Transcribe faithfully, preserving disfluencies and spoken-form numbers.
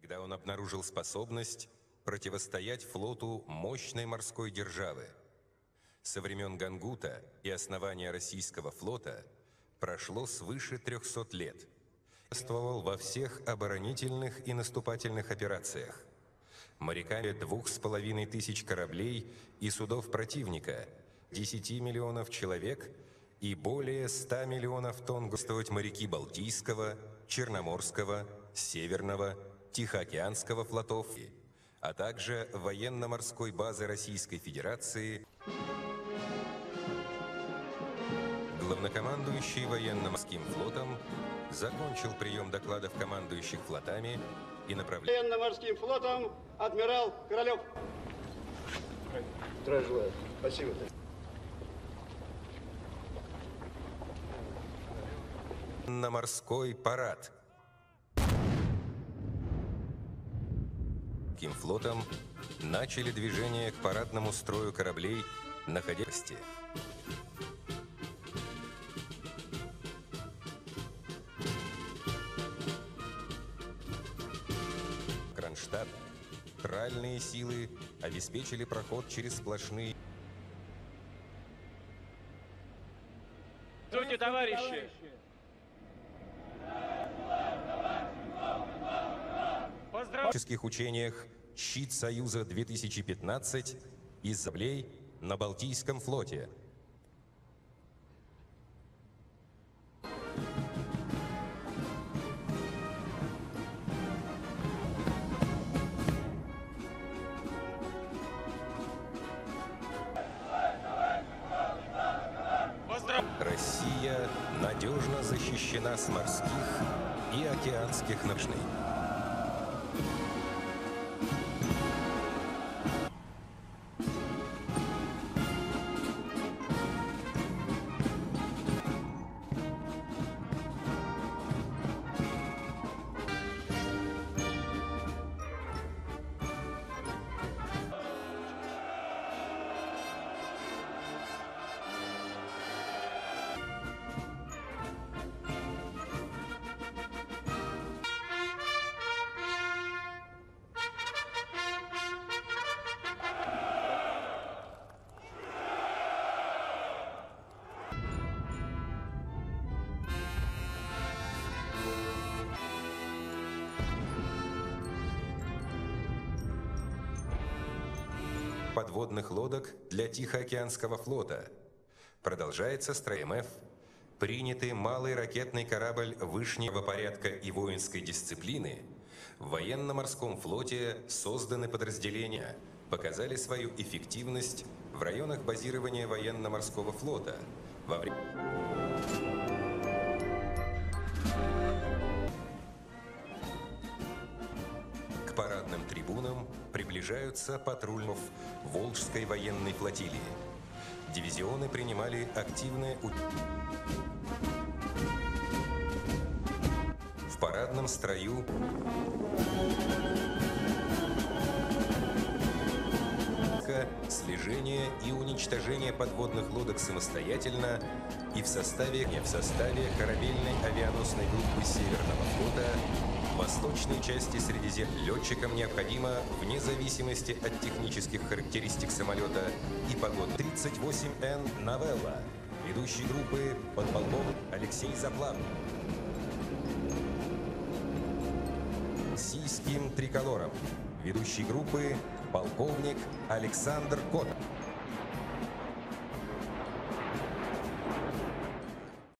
когда он обнаружил способность противостоять флоту мощной морской державы. Со времен Гангута и основания российского флота прошло свыше трёхсот лет. Участвовал во всех оборонительных и наступательных операциях. Моряками двух с половиной тысяч кораблей и судов противника, десяти миллионов человек и более ста миллионов тонн густовать моряки Балтийского, Черноморского, Северного, Тихоокеанского флотов, а также военно-морской базы Российской Федерации. Главнокомандующий военно-морским флотом закончил прием докладов командующих флотами и направление. Военно-морским флотом адмирал Королев. Здравия желаю. Спасибо. На морской парад. Ким флотом начали движение к парадному строю кораблей, находящихся. Кронштадт. Тральные силы обеспечили проход через сплошные. Здравствуйте, товарищи! В стратегических учениях «Щит Союза-две тысячи пятнадцать» из кораблей на Балтийском флоте. Россия надежно защищена с морских и океанских напряжений. Подводных лодок для Тихоокеанского флота. Продолжается строй МФ. Принятый малый ракетный корабль вышнего порядка и воинской дисциплины. В военно-морском флоте созданы подразделения, показали свою эффективность в районах базирования военно-морского флота. Во время... К парадным трибунам приближаются патрульных Волжской военной флотилии. Дивизионы принимали активное участие. В парадном строю слежение и уничтожение подводных лодок самостоятельно и в составе, не в составе корабельной авианосной группы Северного флота. В восточной части Средиземья летчикам необходимо, вне зависимости от технических характеристик самолета и погоды. тридцать восемь эн «Новелла». Ведущий группы подполковник Алексей Заплатов. Российским триколором. Ведущий группы полковник Александр Котов.